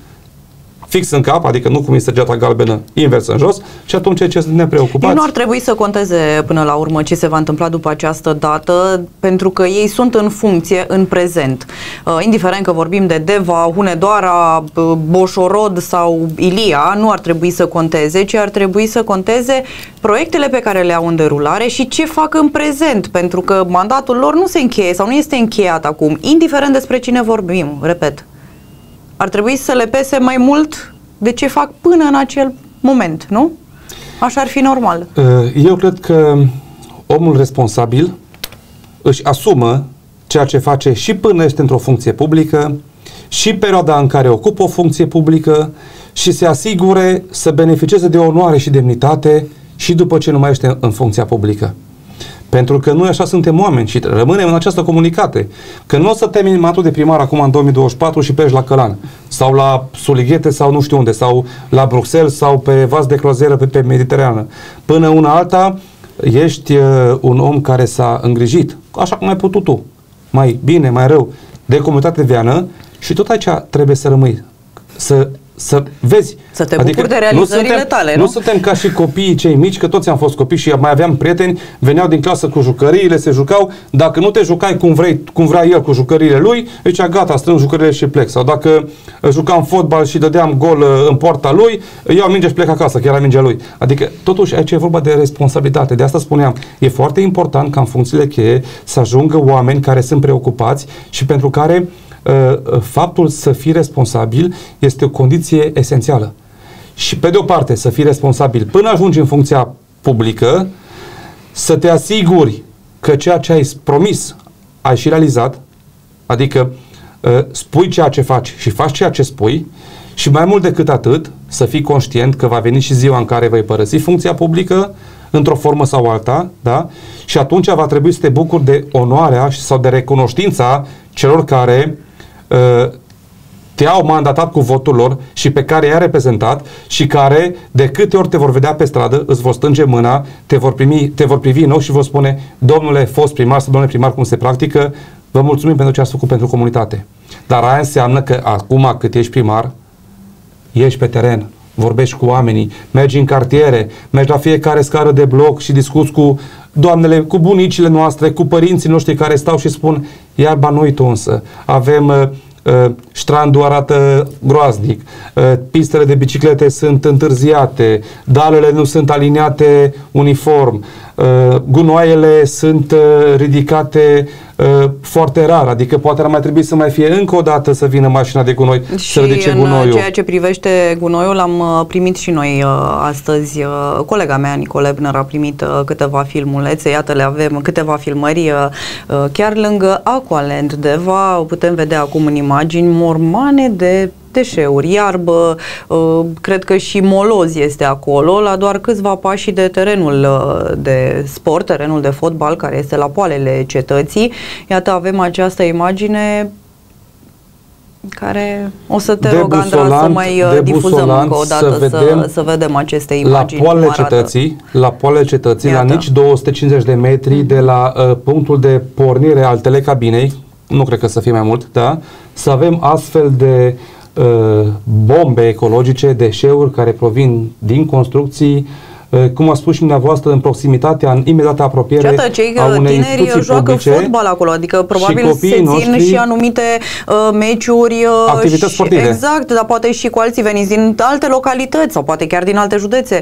fix în cap, adică nu cum e săgeata galbenă invers în jos, și atunci ce sunt nepreocupați. Nu ar trebui să conteze până la urmă ce se va întâmpla după această dată, pentru că ei sunt în funcție în prezent. Indiferent că vorbim de Deva, Hunedoara, Boșorod sau Ilia, nu ar trebui să conteze, ci ar trebui să conteze proiectele pe care le au în derulare și ce fac în prezent, pentru că mandatul lor nu se încheie sau nu este încheiat acum, indiferent despre cine vorbim, repet. Ar trebui să le pese mai mult de ce fac până în acel moment, nu? Așa ar fi normal. Eu cred că omul responsabil își asumă ceea ce face și până este într-o funcție publică, și perioada în care ocupă o funcție publică și se asigure să beneficieze de onoare și demnitate și după ce nu mai este în funcția publică. Pentru că noi așa suntem oameni și rămânem în această comunicate. Că nu o să termini mandatul de primar acum în 2024 și pleci la Călan sau la Sulighete sau nu știu unde, sau la Bruxelles sau pe vas de croazieră pe Mediterană. Până una alta ești un om care s-a îngrijit, așa cum ai putut tu, mai bine, mai rău, de comunitate veană și tot aici trebuie să rămâi. Să vezi. Să te bucuri de realizările tale, nu? Nu suntem ca și copiii cei mici, că toți am fost copii și mai aveam prieteni, veneau din clasă cu jucăriile, se jucau, dacă nu te jucai cum vrea el cu jucăriile lui, zicea gata, strâng jucăriile și plec. Sau dacă jucam fotbal și dădeam gol în poarta lui, iau minge și plec acasă, că era mingea lui. Adică totuși aici e vorba de responsabilitate. De asta spuneam, e foarte important ca în funcțiile cheie să ajungă oameni care sunt preocupați și pentru care faptul să fii responsabil este o condiție esențială. Și pe de o parte să fii responsabil până ajungi în funcția publică, să te asiguri că ceea ce ai promis ai și realizat, adică spui ceea ce faci și faci ceea ce spui și mai mult decât atât să fii conștient că va veni și ziua în care vei părăsi funcția publică într-o formă sau alta, da? Și atunci va trebui să te bucuri de onoarea sau de recunoștința celor care te-au mandatat cu votul lor și pe care i-ai reprezentat și care de câte ori te vor vedea pe stradă, îți vor stânge mâna, te vor privi în ochi și vor spune, domnule fost primar sau domnule primar cum se practică, vă mulțumim pentru ce ați făcut pentru comunitate. Dar aia înseamnă că acum cât ești primar, ești pe teren, vorbești cu oamenii, mergi în cartiere, mergi la fiecare scară de bloc și discuți cu doamnele, cu bunicile noastre, cu părinții noștri care stau și spun iarba nu-i tunsă, avem strandul arată groaznic, pistele de biciclete sunt întârziate, dalele nu sunt aliniate uniform, gunoaiele sunt ridicate foarte rar, adică poate ar mai trebui să mai fie încă o dată să vină mașina de gunoi să ridice gunoiul. Și în ceea ce privește gunoiul, am primit și noi astăzi, colega mea, Nicole Ebner, a primit câteva filmulețe, iată le avem, câteva filmări chiar lângă Aqualand Deva, putem vedea acum în imagini mormane de deșeuri, iarbă, cred că și moloz este acolo, la doar câțiva pași de terenul de sport, terenul de fotbal, care este la poalele cetății. Iată, avem această imagine care o să te rog, Andra, să mai difuzăm încă o dată, să vedem aceste imagini. La poalele cetății, la nici 250 de metri de la punctul de pornire al telecabinei, nu cred că să fie mai mult, da? Să avem astfel de bombe ecologice, deșeuri care provin din construcții, cum a spus și dumneavoastră, în proximitatea, în imediată apropiere a unei instituții joacă publice, fotbal acolo, adică probabil se țin și anumite meciuri, activități sportive. Exact, dar poate și cu alții veniți din alte localități sau poate chiar din alte județe.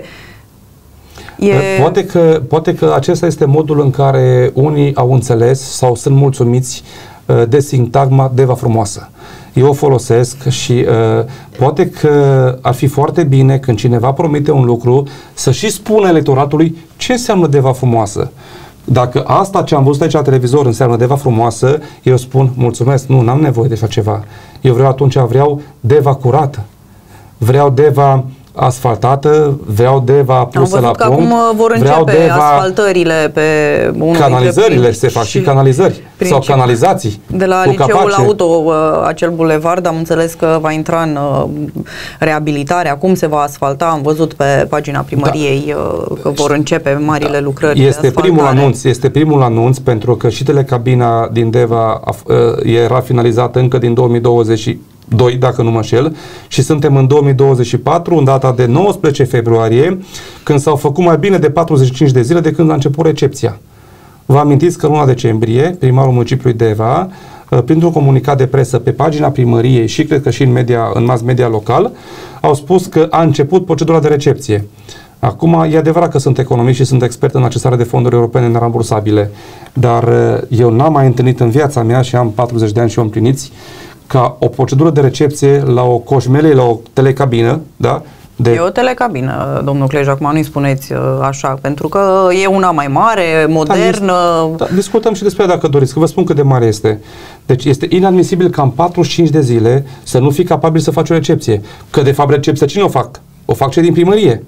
Poate că acesta este modul în care unii au înțeles sau sunt mulțumiți de sintagma Deva frumoasă. Eu o folosesc și poate că ar fi foarte bine când cineva promite un lucru să și spună electoratului ce înseamnă Deva frumoasă. Dacă asta ce am văzut aici la televizor înseamnă Deva frumoasă, eu spun mulțumesc, nu, n-am nevoie de așa ceva. Eu vreau Deva curată. Vreau Deva asfaltată, vreau Deva pusă la punct. Am văzut că acum vor începe asfaltările pe canalizările, se fac și canalizări sau canalizații. De la liceul auto, acel bulevard, am înțeles că va intra în reabilitare, acum se va asfalta, am văzut pe pagina primăriei că vor începe marile lucrări de asfaltare. Este primul anunț, pentru că și telecabina din Deva era finalizată încă din 2022, dacă nu mă înșel, și suntem în 2024, în data de 19 februarie, când s-au făcut mai bine de 45 de zile de când a început recepția. Vă amintiți că în luna decembrie, primarul municipiului Deva, printr-un comunicat de presă pe pagina primăriei și cred că și în mass media local, au spus că a început procedura de recepție. Acum, e adevărat că sunt economist și sunt expert în accesarea de fonduri europene nerambursabile, dar eu n-am mai întâlnit în viața mea, și am 40 de ani și o împliniți, ca o procedură de recepție la o coșmelie, la o telecabină, da? E o telecabină, domnul Clej, acum nu-i spuneți așa, pentru că e una mai mare, modernă. Discutăm și despre dacă doriți, că vă spun cât de mare este. Deci este inadmisibil ca în 45 de zile să nu fii capabil să faci o recepție. Că de fapt recepția cine o fac? O fac cei din primărie.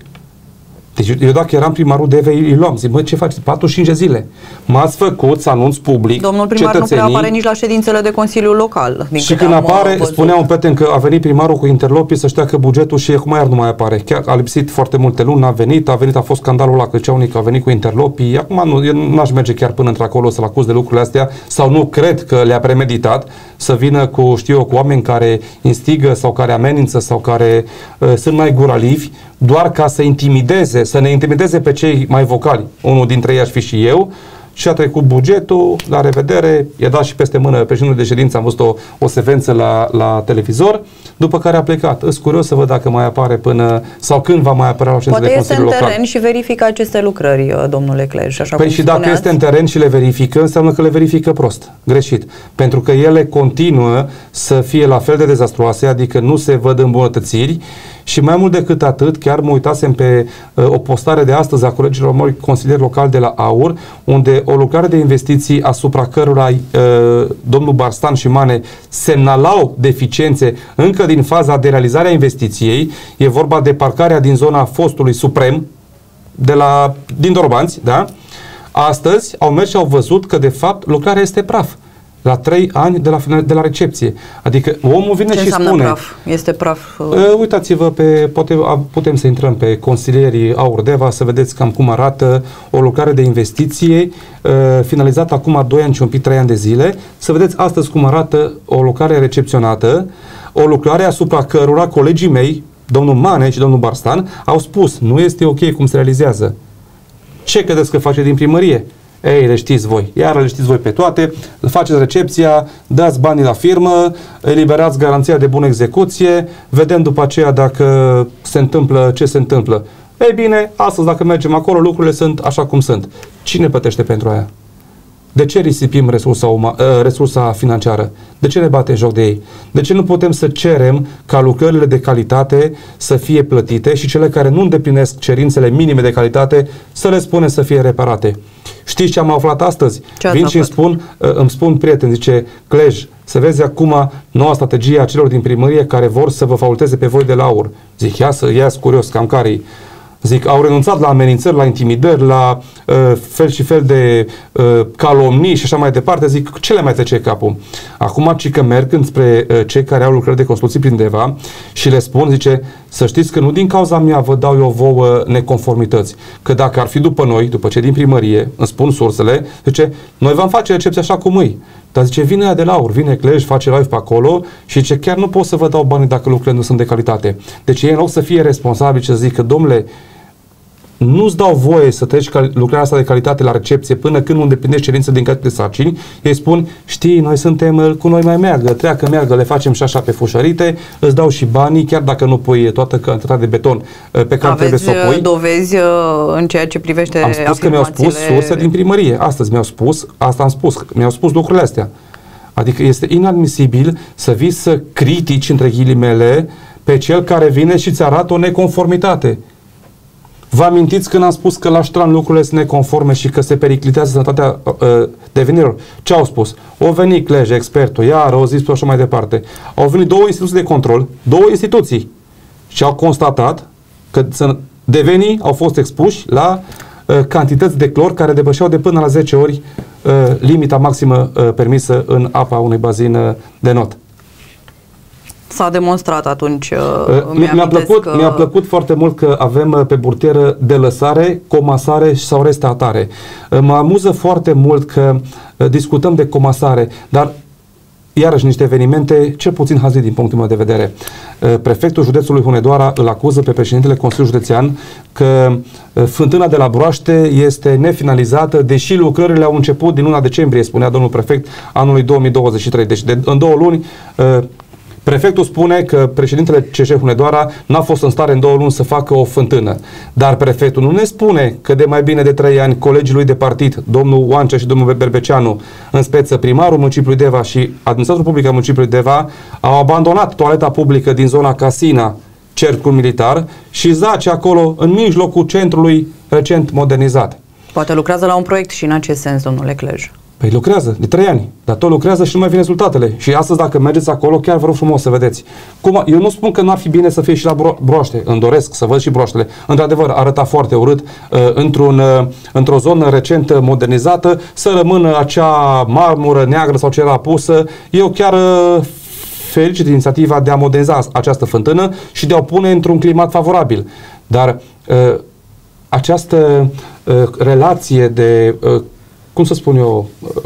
Deci eu dacă eram primarul Devei, îi luam. Zic, bă, ce faci? 45 de zile. M-ați făcut să anunț public. Domnul primar nu prea apare nici la ședințele de Consiliul Local. Și când apare, spunea un prieten că a venit primarul cu interlopii să știa că bugetul și acum iar nu mai apare. Chiar a lipsit foarte multe luni, a fost scandalul ăla că zicea unii că a venit cu interlopii. Acum nu aș merge chiar până într-acolo să-l acuz de lucrurile astea, sau nu cred că le-a premeditat să vină cu, cu oameni care instigă sau care amenință sau care sunt mai guralivi, doar ca să intimideze, să ne intimideze pe cei mai vocali. Unul dintre ei aș fi și eu. Și a trecut bugetul, la revedere, i-a dat și peste mână președintele de ședință, am văzut o secvență la televizor, după care a plecat. Îs curios să văd dacă mai apare până, sau când va mai apărea la ședință de Consiliul Local. Poate este în teren și verifică aceste lucrări, domnule Clej, așa păi cum și dacă spuneați. este în teren și le verifică, înseamnă că le verifică prost, greșit. Pentru că ele continuă să fie la fel de dezastruoase, adică nu se văd îmbunătățiri. Și mai mult decât atât, chiar mă uitasem pe o postare de astăzi a colegilor mei consilieri locali de la AUR, unde o lucrare de investiții asupra cărora domnul Barstan și Mane semnalau deficiențe încă din faza de realizare a investiției. E vorba de parcarea din zona fostului Suprem, din Dorobanți, da? Astăzi au mers și au văzut că de fapt lucrarea este praf. La 3 ani de la recepție. Adică omul vine și spune... praf? Este praf? Uitați-vă putem să intrăm pe consilierii AUR Deva să vedeți cam cum arată o lucrare de investiție finalizată acum 2 ani și un pic 3 ani de zile. Să vedeți astăzi cum arată o lucrare recepționată, o lucrare asupra cărora colegii mei domnul Mane și domnul Barstan au spus, nu este ok cum se realizează. Ce credeți că face din primărie? Ei, le știți voi. Iar le știți voi pe toate. Faceți recepția, dați banii la firmă, eliberați garanția de bună execuție, vedem după aceea dacă se întâmplă ce se întâmplă. Ei bine, astăzi dacă mergem acolo, lucrurile sunt așa cum sunt. Cine plătește pentru aia? De ce risipim resursa financiară? De ce ne bate joc de ei? De ce nu putem să cerem ca lucrările de calitate să fie plătite și cele care nu îndeplinesc cerințele minime de calitate să le spunem să fie reparate? Știți ce am aflat astăzi? Vin și îmi spun prieteni, zice, Clej, să vezi acum noua strategie a celor din primărie care vor să vă faulteze pe voi de la aur. Zic, ia curios, cam care-i. Zic, au renunțat la amenințări, la intimidări, la fel și fel de calomnii și așa mai departe. Zic, ce le mai trece capul? Acum, ci că merg înspre cei care au lucrări de construcții prin Deva și le spun, zice, să știți că nu din cauza mea vă dau eu vouă neconformități. Că dacă ar fi după noi, după cei din primărie, îmi spun sursele, zice, noi vom face recepția așa cum îi. Dar zice, vine ea de la aur, vine Clej, face live pe acolo și zice, chiar nu pot să vă dau banii dacă lucrurile nu sunt de calitate. Deci ei în loc să fie responsabili și să zică, domnule, nu-ți dau voie să treci lucrarea asta de calitate la recepție până când nu îndeplinești cerințe din calitate de sarcini, ei spun, știi, noi suntem cu noi mai meargă, treacă, le facem și așa pe fușărite, îți dau și banii, chiar dacă nu pui toată cantitatea de beton pe care trebuie să o pui. Aveți dovezi în ceea ce privește Am spus că mi-au spus surse din primărie. Astăzi mi-au spus, asta am spus, mi-au spus lucrurile astea. Adică este inadmisibil să vii să critici, între ghilimele, pe cel care vine și îți arată o neconformitate. Vă amintiți când am spus că la Ștran lucrurile sunt neconforme și că se periclitează sănătatea devenirilor? Ce au spus? O venit Clej, expertul, iar au zis așa mai departe. Au venit două instituții de control, două instituții și au constatat că devenii au fost expuși la cantități de clor care depășeau de până la 10 ori limita maximă permisă în apa unui bazin de not. S-a demonstrat atunci. Mi-a plăcut foarte mult că avem pe burtieră delăsare, comasare sau restatare. Mă amuză foarte mult că discutăm de comasare, dar iarăși niște evenimente cel puțin hazii din punctul meu de vedere. Prefectul județului Hunedoara îl acuză pe președintele Consiliului Județean că fântâna de la Broaște este nefinalizată, deși lucrările au început din luna decembrie, spunea domnul prefect, anului 2023. Deci în 2 luni prefectul spune că președintele CJ Hunedoara n-a fost în stare în 2 luni să facă o fântână. Dar prefectul nu ne spune că de mai bine de 3 ani colegii lui de partid, domnul Oancea și domnul Berbeceanu, în speță primarul municipiului Deva și administratorul public al municipiului Deva, au abandonat toaleta publică din zona Casina, cercul militar, și zace acolo în mijlocul centrului recent modernizat. Poate lucrează la un proiect și în acest sens, domnule Clej. Păi lucrează, de 3 ani, dar tot lucrează și nu mai vin rezultatele. Și astăzi, dacă mergeți acolo, chiar vă rog frumos să vedeți. Eu nu spun că nu ar fi bine să fie și la Broaște, îmi doresc să văd și Broaștele. Într-adevăr, arăta foarte urât într-o zonă recent modernizată, să rămână acea marmură neagră sau ce era pusă. Eu chiar felicit inițiativa de a moderniza această fântână și de a o pune într-un climat favorabil. Dar această relație de cum să spun eu,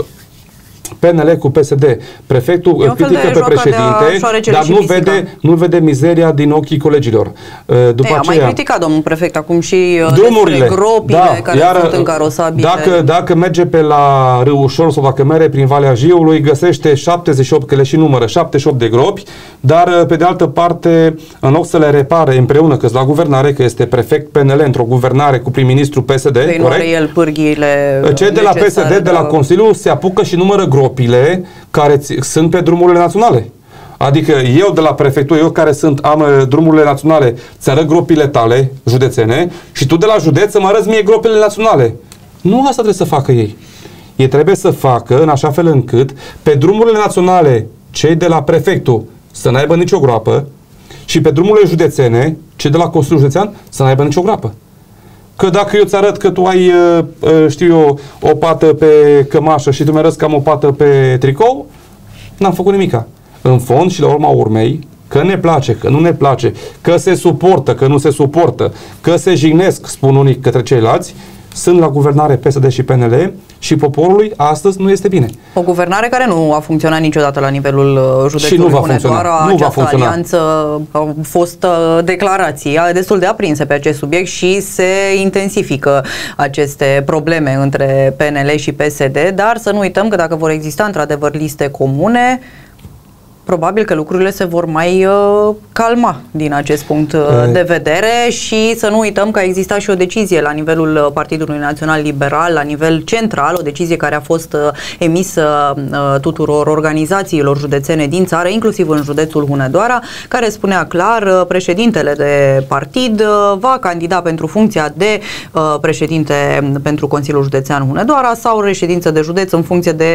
PNL cu PSD, prefectul îl critică pe președinte, dar nu vede mizeria din ochii colegilor. După aceea, mai criticat domnul prefect acum și drumurile, gropile care sunt încarosabile. Dacă merge pe la Râușor sau dacă merge prin Valea Jiului, găsește 78, că le și numără, 78 de gropi, dar pe de altă parte, în loc să le repare împreună, că la guvernare, că este prefect PNL într-o guvernare cu prim-ministru PSD, corect? El pârghiile cei de la PSD, de la Consiliu, se apucă și numără gropile care sunt pe drumurile naționale. Adică eu de la prefectură, eu care am drumurile naționale, ți arăt gropile tale județene și tu de la județ îmi arăți mie gropile naționale. Nu asta trebuie să facă ei. Ei trebuie să facă în așa fel încât pe drumurile naționale cei de la prefectul să n-aibă nicio groapă și pe drumurile județene cei de la Consiliul Județean să n-aibă nicio groapă. Că dacă eu ți-arăt că tu ai, știu eu, o pată pe cămașă și tu mi-arăți că am o pată pe tricou, n-am făcut nimica. În fond și la urma urmei, că ne place, că nu ne place, că se suportă, că nu se suportă, că se jignesc, spun unii către ceilalți, sunt la guvernare PSD și PNL și poporului astăzi nu este bine. O guvernare care nu a funcționat niciodată la nivelul județului Hunedoara. Această alianță au fost declarații destul de aprinse pe acest subiect și se intensifică aceste probleme între PNL și PSD, dar să nu uităm că dacă vor exista într-adevăr liste comune, probabil că lucrurile se vor mai calma din acest punct de vedere și să nu uităm că a existat și o decizie la nivelul Partidului Național Liberal, la nivel central, o decizie care a fost emisă tuturor organizațiilor județene din țară, inclusiv în județul Hunedoara, care spunea clar, președintele de partid va candida pentru funcția de președinte pentru Consiliul Județean Hunedoara sau reședință de județ în funcție de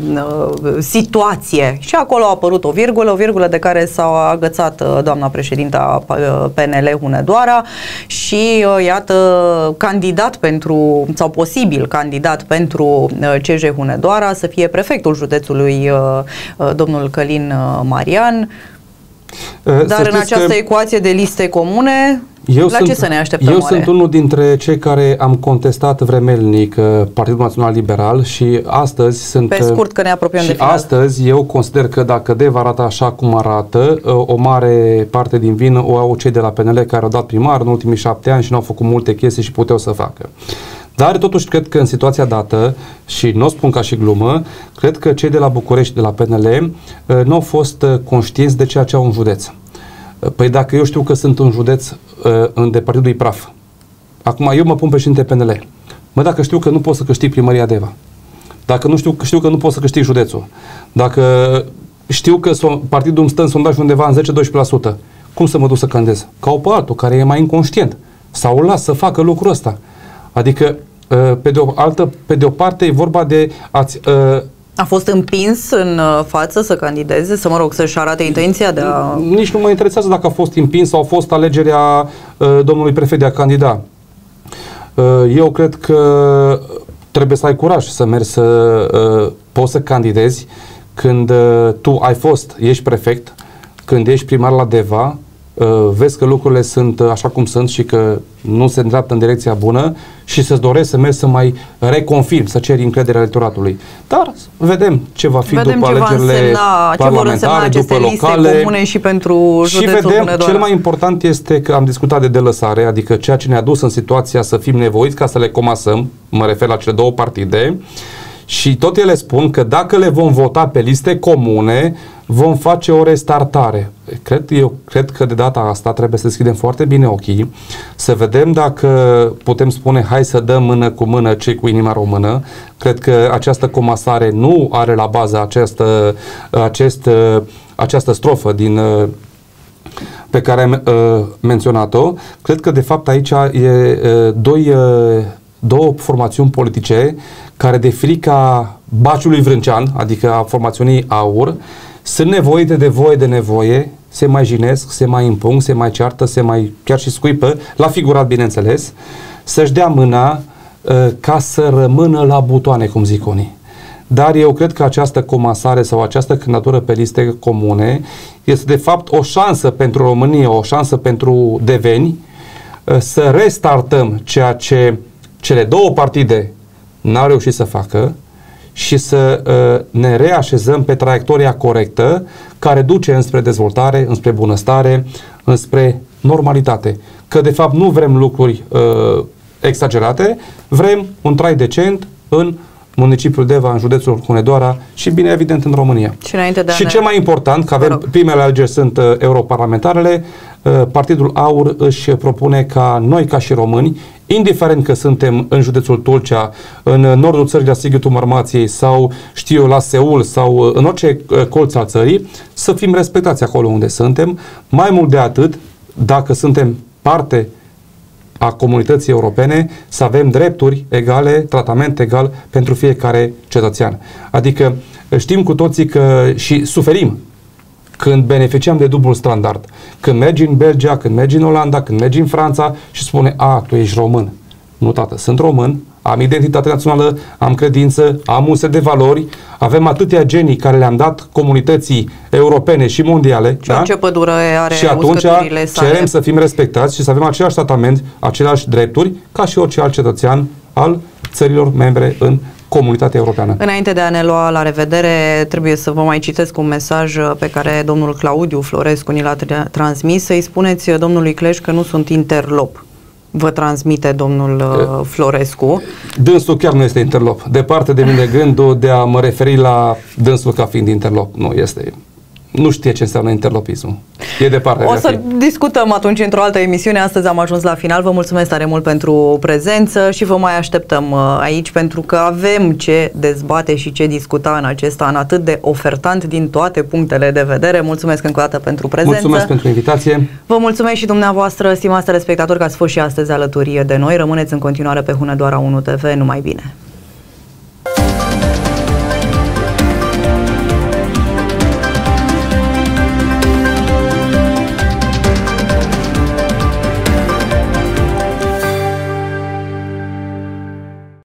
situație. Și acolo a apărut o virgulă de care s-a agățat doamna președinta PNL Hunedoara și iată, candidat pentru, sau posibil candidat pentru CJ Hunedoara să fie prefectul județului, domnul Călin Marian. Dar în această ecuație de liste comune, ce să ne așteptăm? Eu sunt unul dintre cei care am contestat vremelnic Partidul Național Liberal și astăzi sunt... Pe scurt, că ne apropiem de final. Astăzi eu consider că dacă DEV arată așa cum arată, o mare parte din vină o au cei de la PNL care au dat primar în ultimii 7 ani și nu au făcut multe chestii și puteau să facă. Dar totuși cred că în situația dată, și nu o spun ca și glumă, cred că cei de la București, de la PNL, nu au fost conștienți de ceea ce au în județ. Păi dacă eu știu că sunt un județ de partidul praf, acum eu mă pun președinte PNL, dacă știu că nu pot să câștig primăria Deva, dacă nu știu că nu pot să câștig județul, dacă știu că partidul îmi stă în sondaj undeva în 10-12%, cum să mă duc să candidez? Ca pe altul care e mai inconștient sau îl las să facă lucrul ăsta. Adică, pe de o parte, e vorba de a fost împins în față să candideze, să-și arate intenția de a... Nici nu mă interesează dacă a fost împins sau a fost alegerea domnului prefect de a candida. Eu cred că trebuie să ai curaj să mergi să poți să candidezi când tu ești prefect, când ești primar la Deva, vezi că lucrurile sunt așa cum sunt și că nu se îndreaptă în direcția bună și să-ți dorești să mergi să mai reconfirmi, să ceri încrederea electoratului. Dar vedem ce va fi după alegerile parlamentare, după locale. Comune și pentru județul Hunedoara. Cel mai important este că am discutat de delăsare, adică ceea ce ne-a dus în situația să fim nevoiți ca să le comasăm, mă refer la cele două partide, și tot ele spun că dacă le vom vota pe liste comune, vom face o restartare. Eu cred că de data asta trebuie să deschidem foarte bine ochii, să vedem dacă putem spune hai să dăm mână cu mână cei cu inima română. Cred că această comasare nu are la bază această strofă pe care am menționat-o. Cred că de fapt aici e două formațiuni politice care de frica baciului vrâncean, adică a formațiunii AUR, sunt nevoite de nevoie, se mai jinesc, se mai impung, se mai ceartă, chiar și scuipă, la figurat bineînțeles, să-și dea mâna ca să rămână la butoane, cum zic unii. Dar eu cred că această comasare sau această candidatură pe liste comune este de fapt o șansă pentru România, o șansă pentru deveni să restartăm ceea ce cele două partide n-au reușit să facă și să ne reașezăm pe traiectoria corectă care duce înspre dezvoltare, înspre bunăstare, înspre normalitate. Că de fapt nu vrem lucruri exagerate, vrem un trai decent în municipiul Deva, în județul Hunedoara și bine evident în România. Și cel mai important, că avem primele alegeri sunt europarlamentarele, Partidul AUR își propune ca noi, ca și români, indiferent că suntem în județul Tulcea, în nordul țării la Sighetul Marmației sau știu eu la Seul sau în orice colț al țării, să fim respectați acolo unde suntem. Mai mult de atât, dacă suntem parte a comunității europene, să avem drepturi egale, tratament egal pentru fiecare cetățean. Adică știm cu toții că și suferim când beneficiam de dublul standard. Când mergi în Belgia, când mergi în Olanda, când mergi în Franța și spune, tu ești român. Nu, tată, sunt român, am identitate națională, am credință, am un set de valori, avem atâtea genii care le-am dat comunității europene și mondiale. Da? Ce pădure are și atunci cerem să fim respectați și să avem același tratament, aceleași drepturi ca și orice alt cetățean al țărilor membre în Comunitatea Europeană. Înainte de a ne lua la revedere, trebuie să vă mai citesc un mesaj pe care domnul Claudiu Florescu ni l-a transmis. Să-i spuneți domnului Cleș că nu sunt interlop. Vă transmite domnul Florescu. Dânsul chiar nu este interlop. Departe de mine gândul de a mă referi la dânsul ca fiind interlop. Nu este. Nu știe ce înseamnă interlopismul. E departe. O să discutăm atunci într-o altă emisiune. Astăzi am ajuns la final. Vă mulțumesc tare mult pentru prezență și vă mai așteptăm aici pentru că avem ce dezbate și ce discuta în acest an atât de ofertant din toate punctele de vedere. Mulțumesc încă o dată pentru prezență. Mulțumesc pentru invitație. Vă mulțumesc și dumneavoastră, stimați telespectatori, că ați fost și astăzi alături de noi. Rămâneți în continuare pe Hunedoara 1 TV. Numai bine!